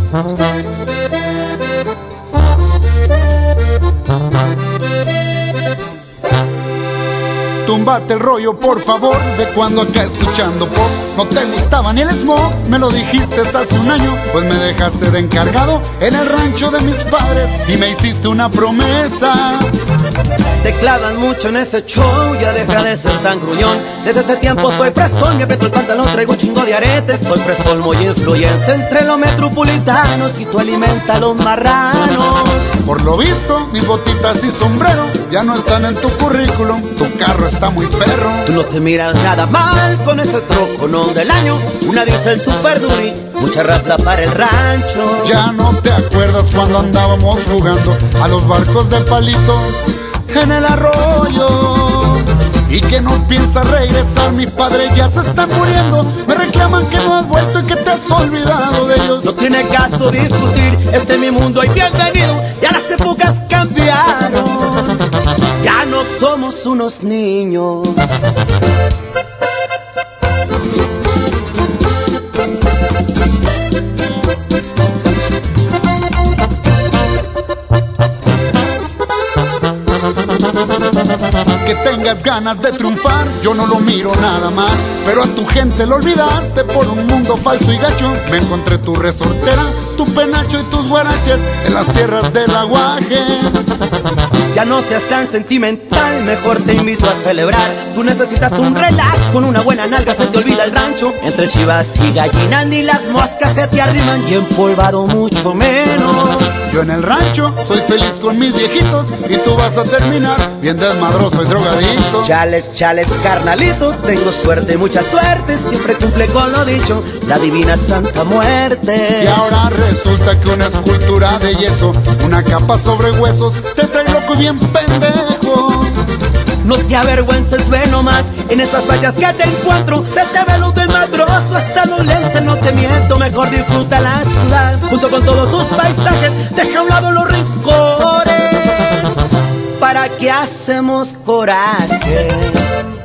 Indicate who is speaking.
Speaker 1: Túmbate el rollo, por favor, de cuando acá escuchando pop. No te gustaba ni el smog, me lo dijiste hace un año. Pues me dejaste de encargado en el rancho de mis padres y me hiciste una promesa.
Speaker 2: Te clavan mucho en ese show, ya deja de ser tan gruñón. Desde ese tiempo soy fresón, me aprieto el pantalón, traigo un chingo de aretes. Soy fresón muy influyente entre los metropolitanos y tú alimentas a los marranos.
Speaker 1: Por lo visto, mis botitas y sombrero ya no están en tu currículum. Tu carro está muy perro.
Speaker 2: Tú no te miras nada mal con ese troco, no del año. Una diesel super duri, mucha rafla para el rancho.
Speaker 1: Ya no te acuerdas cuando andábamos jugando a los barcos de palito en el arroyo. Y que no piensas regresar, mi padre ya se está muriendo. Me reclaman que no has vuelto y que te has olvidado de ellos.
Speaker 2: No tiene caso discutir, este es mi mundo y bienvenido. Ya las épocas cambiaron, ya no somos unos niños.
Speaker 1: Que tengas ganas de triunfar, yo no lo miro nada mal. Pero a tu gente lo olvidaste por un mundo falso y gacho. Me encontré tu resortera, tu penacho y tus guaraches en las tierras del aguaje.
Speaker 2: Ya no seas tan sentimental, mejor te invito a celebrar. Tú necesitas un relax, con una buena nalga se te olvida el rancho. Entre chivas y gallinas ni las moscas se te arriman, y empolvado mucho menos.
Speaker 1: Yo en el rancho soy feliz con mis viejitos y tú vas a terminar bien desmadroso y drogadito.
Speaker 2: Chales, chales, carnalito, tengo suerte, mucha suerte, siempre cumple con lo dicho, la divina Santa Muerte.
Speaker 1: Y ahora resulta que una escultura de yeso, una capa sobre huesos, te trae loco y bien pendejo.
Speaker 2: No te avergüences, ve nomás, en esas playas que te encuentro, se te ve lo desmadroso, hasta lo lente, no te miento, mejor disfruta la ciudad, junto con todos tus paisajes, deja a un lado los rencores, ¿para qué hacemos corajes?